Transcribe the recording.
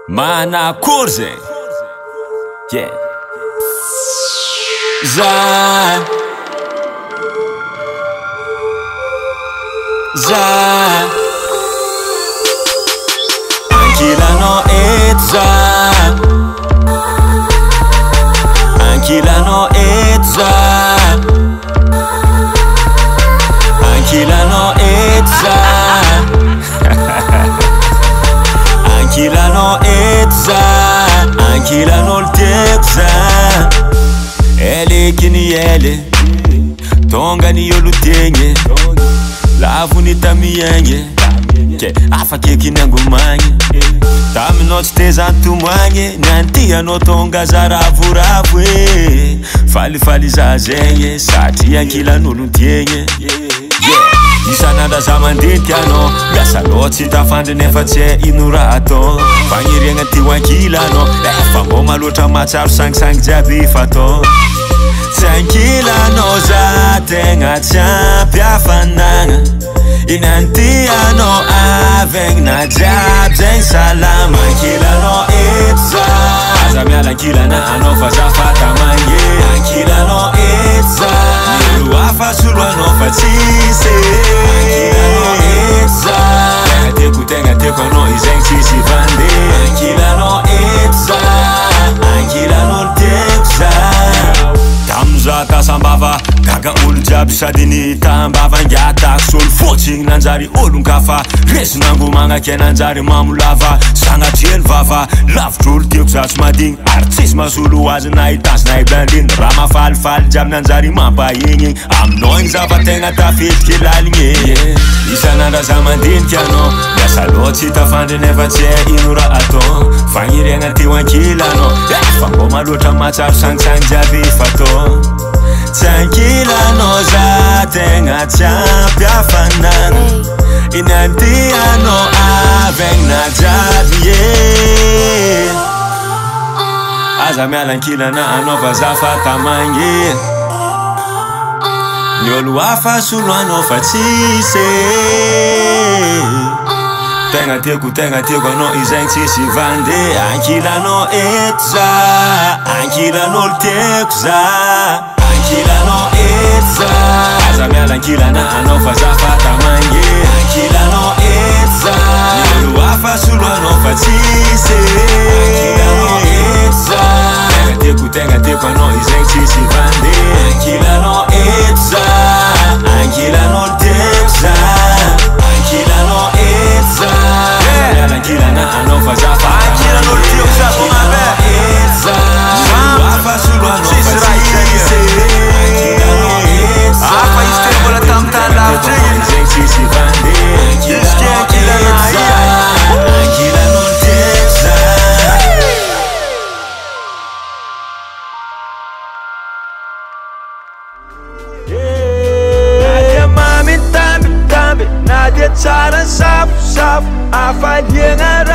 Mana kurze, yeah. Ankila no etza, ankila no etza, ankila no etza, ankila no etza, ankila no tekza. Ele kini ele, tonga ni yolutenye, lavu ni tamiyenge, ke afa keki nangu manye, tami no tsteza ntumanye, nantia no tonga za ravu ravu, fali fali za zenye, sati ankila no luntenye, yeah. Isananda zamandetiano, biasa lotsi tafandry nefa tse inorato, fagniregna ty ankilano, efa mboma loatra matsaro sangisangy jiaby fato. Tsy ankilano za tegna tsy ampy hafanagna, inantiano avegny na jiaby zegny salama. Ankilano eto za, aza miala ankilana anao fa za fatamange. Ankilano eto za, milo hafa solo anao fa tsisy. Ankilano eto za, tegna tiako anao izegny tsisy vande. Ankilano eto za, ankilano tiako za. Tamza tasambava, gaga olo jiaby sady ny tambava ngiatako solo fotsiny nanjary olon-kafa, resonango magnaky nanjary mamolava, sanatrely vava, lavitry olo tiako za tsy madigny, ary tsisy masolo azy na itazina iblandiny, raha mafalifaly jiaby nanjary mampahigny, aminao igny zava tegna tafetiky laligny. Isanandra za mandiniky anao, miasa loatsy tafandry nefa tsy ino raha atao, fagniriagna teo ankilano, efa mboma loatra matsaro sangisangy jiaby fatao. Tsy ankilano za tegna tsy ampy hafanagna, inantiano avegny na jiaby, yeah. Aza miala ankilana anao fa za fatamange, ny olo hafa solo anao fa tsisy. Tegna tiako anao izegny tsisy vande. Ankilano eto za, ankilano olo tiako za. Ankilano eto za, aza miala ankilana anao fa za fatamange. Ankilano eto za, ny olo hafa solo anao fa tsisy. Ankilano eto za, tegna tiako anao izegny tsisy vande. Ankilano eto za, ankilano olo tiako za. Ankilano eto za, miala ankilana anao fa za fatamange. Ankilano olo tiako za konabe eto za, ny olo hafa solo anao fa tsisy. Afa izy tena mbola tamin'ny tany lavitra igny, zegny tsisy vande. Izy ke ankilana ia, ankilano olo tiako za. Nadia mamy tambitamby, nadia tsara safosafo, afaliagna